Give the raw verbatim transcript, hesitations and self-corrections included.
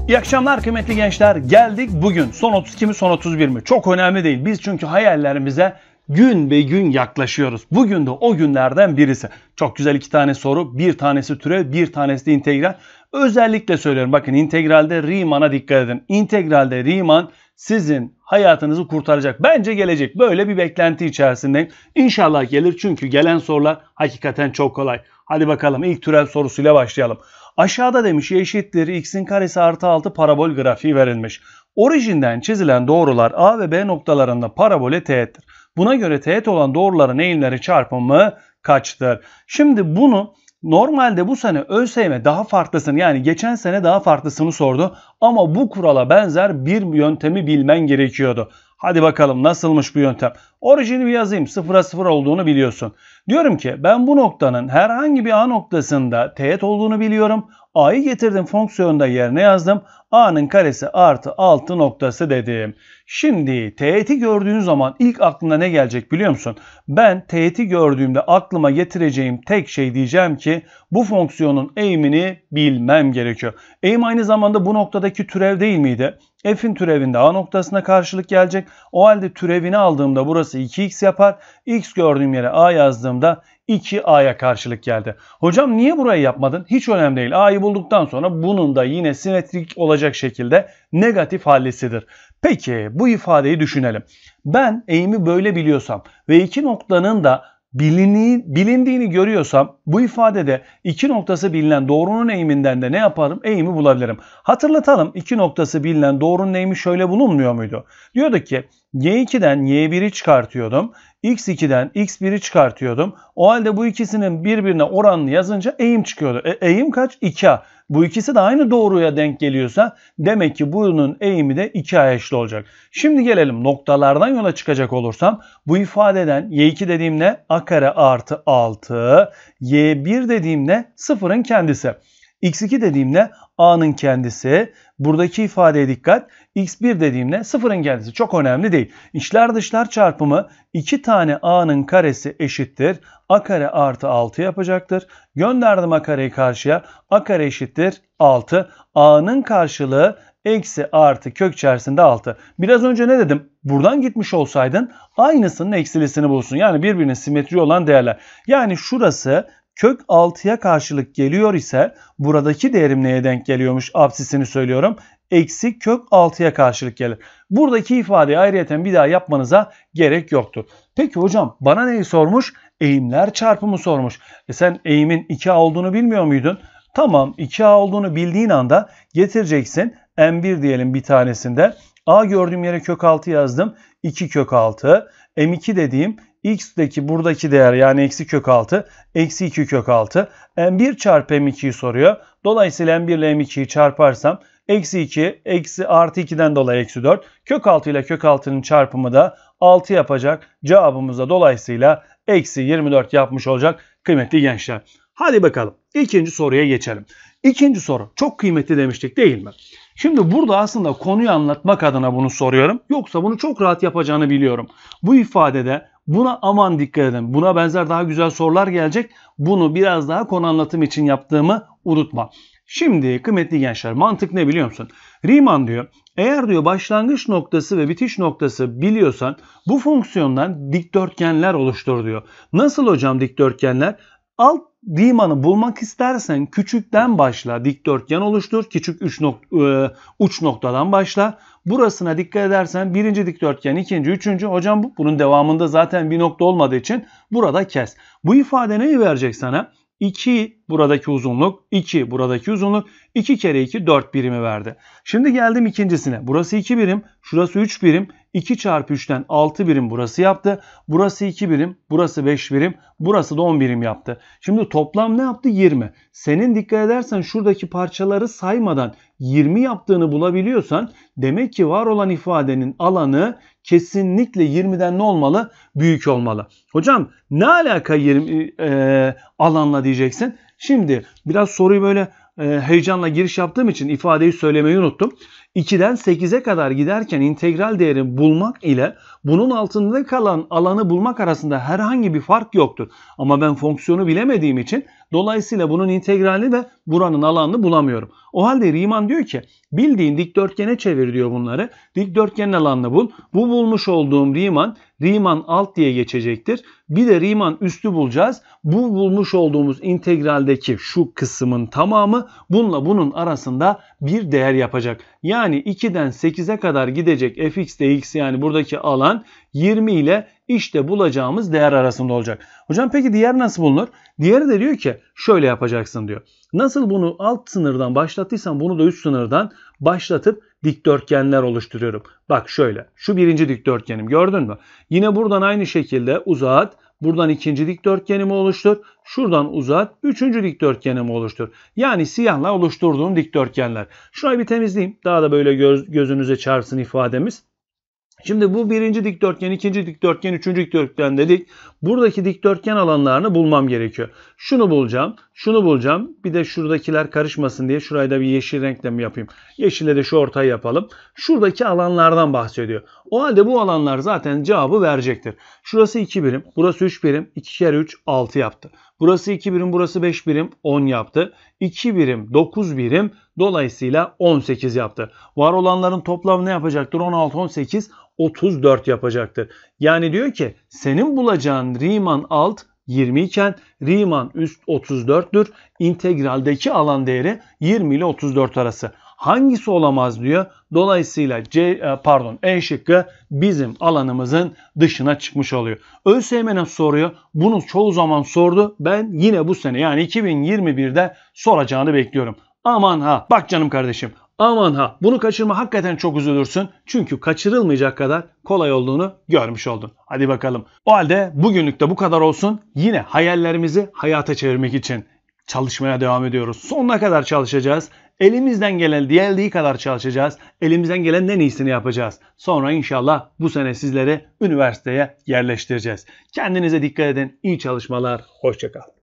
İyi akşamlar kıymetli gençler. Geldik bugün. Son otuz iki mi son otuz bir mi? Çok önemli değil. Biz çünkü hayallerimize gün be gün yaklaşıyoruz. Bugün de o günlerden birisi. Çok güzel iki tane soru. Bir tanesi türev, bir tanesi de integral. Özellikle söylüyorum. Bakın integralde Riemann'a dikkat edin. İntegralde Riemann sizin hayatınızı kurtaracak. Bence gelecek. Böyle bir beklenti içerisindeyim. İnşallah gelir çünkü gelen sorular hakikaten çok kolay. Hadi bakalım ilk türev sorusuyla başlayalım. Aşağıda demiş y eşittir x'in karesi artı altı parabol grafiği verilmiş. Orijinden çizilen doğrular A ve B noktalarında parabole teğettir. Buna göre teğet olan doğruların eğimleri çarpımı kaçtır? Şimdi bunu normalde bu sene ÖSYM daha farklısını, yani geçen sene daha farklısını sordu. Ama bu kurala benzer bir yöntemi bilmen gerekiyordu. Hadi bakalım nasılmış bu yöntem? Orijini bir yazayım. Sıfıra sıfır olduğunu biliyorsun. Diyorum ki ben bu noktanın herhangi bir A noktasında teğet olduğunu biliyorum. A'yı getirdim fonksiyonda yerine yazdım. A'nın karesi artı altı noktası dedim. Şimdi teğeti gördüğün zaman ilk aklına ne gelecek biliyor musun? Ben teğeti gördüğümde aklıma getireceğim tek şey diyeceğim ki bu fonksiyonun eğimini bilmem gerekiyor. Eğim aynı zamanda bu noktadaki türev değil miydi? F'in türevinde A noktasına karşılık gelecek. O halde türevini aldığımda burası iki x yapar. X gördüğüm yere A yazdığımda iki A'ya karşılık geldi. Hocam niye burayı yapmadın? Hiç önemli değil. A'yı bulduktan sonra bunun da yine simetrik olacak şekilde negatif hallesidir. Peki bu ifadeyi düşünelim. Ben eğimi böyle biliyorsam ve iki noktanın da bilini, bilindiğini görüyorsam bu ifadede iki noktası bilinen doğrunun eğiminden de ne yaparım? Eğimi bulabilirim. Hatırlatalım, iki noktası bilinen doğrunun eğimi şöyle bulunmuyor muydu? Diyorduk ki y iki'den y bir'i çıkartıyordum. x iki'den x bir'i çıkartıyordum. O halde bu ikisinin birbirine oranını yazınca eğim çıkıyordu. E, eğim kaç? iki A. Bu ikisi de aynı doğruya denk geliyorsa demek ki bunun eğimi de iki A'ya eşit olacak. Şimdi gelelim noktalardan yola çıkacak olursam bu ifadeden y iki dediğimde a kare artı altı, y bir dediğimde sıfırın kendisi. x iki dediğimde a'nın kendisi. Buradaki ifadeye dikkat. x bir dediğimde sıfırın kendisi. Çok önemli değil. İçler dışlar çarpımı iki tane a'nın karesi eşittir a kare artı altı yapacaktır. Gönderdim a kareyi karşıya. A kare eşittir altı. A'nın karşılığı eksi artı kök içerisinde altı. Biraz önce ne dedim? Buradan gitmiş olsaydın aynısının eksilisini bulsun. Yani birbirine simetri olan değerler. Yani şurası kök altıya karşılık geliyor ise buradaki değerim neye denk geliyormuş? Apsisini söylüyorum. Eksi kök altıya karşılık gelir. Buradaki ifadeyi ayrıyeten bir daha yapmanıza gerek yoktur. Peki hocam bana neyi sormuş? Eğimler çarpımı sormuş. E sen eğimin iki A olduğunu bilmiyor muydun? Tamam, iki A olduğunu bildiğin anda getireceksin. M bir diyelim bir tanesinde. A gördüğüm yere kök altı yazdım. iki kök altı. M iki dediğim x'deki buradaki değer yani eksi kök altı. Eksi iki kök altı. M bir çarpı M iki'yi soruyor. Dolayısıyla M bir ile M iki'yi çarparsam eksi iki eksi artı iki'den dolayı eksi dört. Kök altı ile kök altı'nın çarpımı da altı yapacak. Cevabımız da dolayısıyla eksi yirmi dört yapmış olacak kıymetli gençler. Hadi bakalım ikinci soruya geçelim. İkinci soru çok kıymetli demiştik değil mi? Şimdi burada aslında konuyu anlatmak adına bunu soruyorum. Yoksa bunu çok rahat yapacağını biliyorum. Bu ifadede buna aman dikkat edin. Buna benzer daha güzel sorular gelecek. Bunu biraz daha konu anlatım için yaptığımı unutma. Şimdi kıymetli gençler mantık ne biliyor musun? Riemann diyor eğer diyor başlangıç noktası ve bitiş noktası biliyorsan bu fonksiyondan dikdörtgenler oluştur diyor. Nasıl hocam dikdörtgenler? Alt Riemann'ı bulmak istersen küçükten başla, dikdörtgen oluştur. Küçük üç nok e, uç noktadan başla. Burasına dikkat edersen birinci dikdörtgen, ikinci, üçüncü. Hocam bu, bunun devamında zaten bir nokta olmadığı için burada kes. Bu ifade neyi verecek sana? iki buradaki uzunluk, iki buradaki uzunluk, iki kere iki dört birimi verdi. Şimdi geldim ikincisine. Burası iki birim, şurası üç birim. iki çarpı üç'ten altı birim burası yaptı. Burası iki birim, burası beş birim, burası da on birim yaptı. Şimdi toplam ne yaptı? yirmi. Senin dikkat edersen şuradaki parçaları saymadan yirmi yaptığını bulabiliyorsan demek ki var olan ifadenin alanı kesinlikle yirmi'den ne olmalı? Büyük olmalı. Hocam ne alaka yirmi e, alanla diyeceksin. Şimdi biraz soruyu böyle e, heyecanla giriş yaptığım için ifadeyi söylemeyi unuttum. ikiden sekize kadar giderken integral değerini bulmak ile bunun altında kalan alanı bulmak arasında herhangi bir fark yoktur. Ama ben fonksiyonu bilemediğim için dolayısıyla bunun integralini ve buranın alanını bulamıyorum. O halde Riemann diyor ki bildiğin dikdörtgene çevir diyor bunları. Dikdörtgenin alanını bul. Bu bulmuş olduğum Riemann, Riemann alt diye geçecektir. Bir de Riemann üstü bulacağız. Bu bulmuş olduğumuz integraldeki şu kısmın tamamı bununla bunun arasında bir değer yapacak. Yani ikiden sekize kadar gidecek fx dx yani buradaki alan yirmi ile işte bulacağımız değer arasında olacak. Hocam peki diğer nasıl bulunur? Diğeri de diyor ki şöyle yapacaksın diyor. Nasıl bunu alt sınırdan başlattıysam bunu da üst sınırdan başlatıp dikdörtgenler oluşturuyorum. Bak şöyle. Şu birinci dikdörtgenim gördün mü? Yine buradan aynı şekilde uzat. Buradan ikinci dikdörtgenimi oluştur. Şuradan uzat. Üçüncü dikdörtgenimi oluştur. Yani siyahla oluşturduğum dikdörtgenler. Şurayı bir temizleyeyim. Daha da böyle göz, gözünüze çarpsın ifademiz. Şimdi bu birinci dikdörtgen, ikinci dikdörtgen, üçüncü dikdörtgen dedik. Buradaki dikdörtgen alanlarını bulmam gerekiyor. Şunu bulacağım, şunu bulacağım. Bir de şuradakiler karışmasın diye şurayı da bir yeşil renkle mi yapayım? Yeşille de şu ortayı yapalım. Şuradaki alanlardan bahsediyor. O halde bu alanlar zaten cevabı verecektir. Şurası iki birim, burası üç birim. iki kere üç, altı yaptı. Burası iki birim, burası beş birim, on yaptı. iki birim, dokuz birim, dolayısıyla on sekiz yaptı. Var olanların toplamı ne yapacaktır? on altı, on sekiz, otuz dört yapacaktır. Yani diyor ki senin bulacağın Riemann alt yirmi iken Riemann üst otuz dörttür. İntegraldeki alan değeri yirmi ile otuz dört arası. Hangisi olamaz diyor. Dolayısıyla C pardon E şıkkı bizim alanımızın dışına çıkmış oluyor. ÖSYM'nin soruyor. Bunu çoğu zaman sordu. Ben yine bu sene yani iki bin yirmi birde soracağını bekliyorum. Aman ha bak canım kardeşim. Aman ha bunu kaçırma hakikaten çok üzülürsün. Çünkü kaçırılmayacak kadar kolay olduğunu görmüş oldun. Hadi bakalım. O halde bugünlük de bu kadar olsun. Yine hayallerimizi hayata çevirmek için çalışmaya devam ediyoruz. Sonuna kadar çalışacağız. Elimizden gelen geldiği kadar çalışacağız. Elimizden gelen en iyisini yapacağız. Sonra inşallah bu sene sizleri üniversiteye yerleştireceğiz. Kendinize dikkat edin. İyi çalışmalar. Hoşça kal.